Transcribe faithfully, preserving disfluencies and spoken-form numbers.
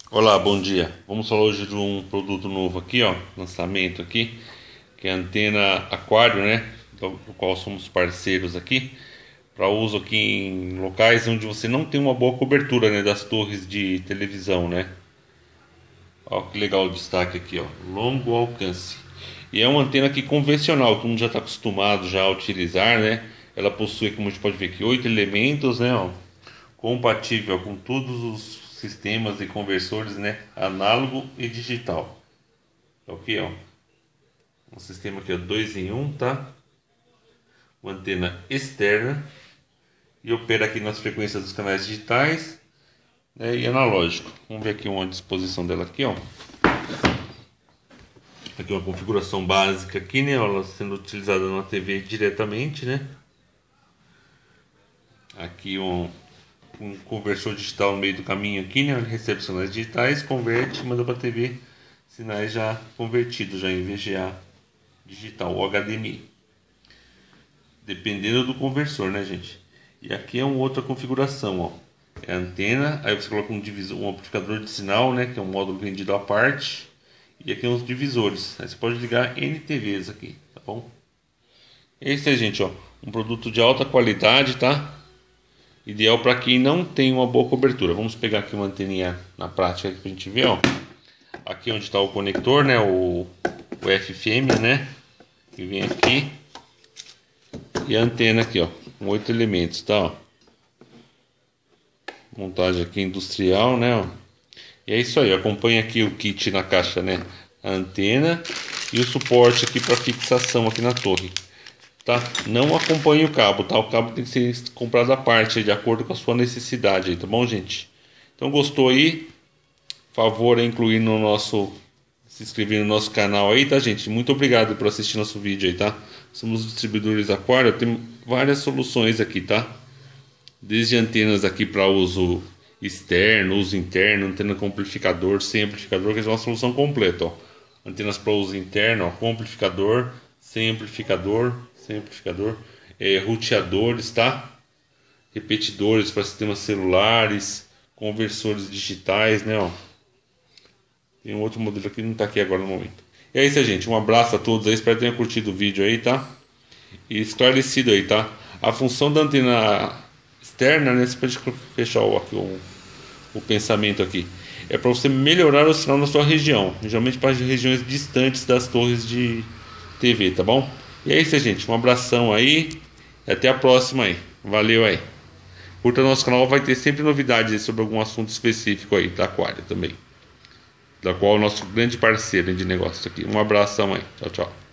Olá, bom dia. Vamos falar hoje de um produto novo aqui, ó, lançamento aqui, que é a antena aquário, né, do do qual somos parceiros aqui, para uso aqui em locais onde você não tem uma boa cobertura, né, das torres de televisão, né. Ó, que legal o destaque aqui, ó, longo alcance. E é uma antena aqui convencional, todo mundo já está acostumado já a utilizar, né. Ela possui, como a gente pode ver aqui, oito elementos, né, ó, compatível com todos os sistemas e conversores, né, análogo e digital. Ok, ó. Um sistema aqui, ó, dois em um, tá? Uma antena externa e opera aqui nas frequências dos canais digitais, né, e analógico. Vamos ver aqui uma disposição dela aqui, ó. Aqui uma configuração básica aqui, né, ela sendo utilizada na T V diretamente, né? Aqui um um conversor digital no meio do caminho aqui, né? Ele recebe sinais digitais, converte e manda para a T V sinais já convertidos, já em V G A digital ou H D M I. Dependendo do conversor, né, gente? E aqui é uma outra configuração, ó. É a antena, aí você coloca um divisor, um amplificador de sinal, né? Que é um módulo vendido à parte. E aqui uns divisores. Aí você pode ligar N T Vs aqui, tá bom? Esse é, gente, ó. Um produto de alta qualidade, tá? Ideal para quem não tem uma boa cobertura. Vamos pegar aqui uma anteninha na prática para a gente ver, ó. Aqui onde está o conector, né? O, o F F M, né? Que vem aqui. E a antena aqui, ó. Com oito elementos, tá? Ó. Montagem aqui industrial, né? Ó. E é isso aí. Acompanha aqui o kit na caixa, né? A antena e o suporte aqui para fixação aqui na torre. Tá? Não acompanhe o cabo, tá? O cabo tem que ser comprado à parte, de acordo com a sua necessidade, aí, tá bom, gente? Então, gostou aí? Favor a incluir no nosso... se inscrever no nosso canal aí, tá, gente? Muito obrigado por assistir nosso vídeo aí, tá? Somos distribuidores Aquário, tem várias soluções aqui, tá? Desde antenas aqui para uso externo, uso interno, antena com amplificador, sem amplificador, que é uma solução completa, ó. Antenas para uso interno, ó, com amplificador, sem amplificador, sem amplificador, é, roteadores, tá? Repetidores para sistemas celulares, conversores digitais, né, ó. Tem um outro modelo aqui que não tá aqui agora no momento. E é isso aí, gente. Um abraço a todos aí, espero que tenham curtido o vídeo aí, tá? E esclarecido aí, tá? A função da antena externa, né, você pode fechar o, aqui, o, o pensamento aqui. É para você melhorar o sinal na sua região, geralmente para regiões distantes das torres de T V, tá bom? E é isso aí, gente. Um abração aí e até a próxima aí. Valeu aí. Curta nosso canal, vai ter sempre novidades sobre algum assunto específico aí da Aquário também. Da qual é o nosso grande parceiro de negócio aqui. Um abração aí. Tchau, tchau.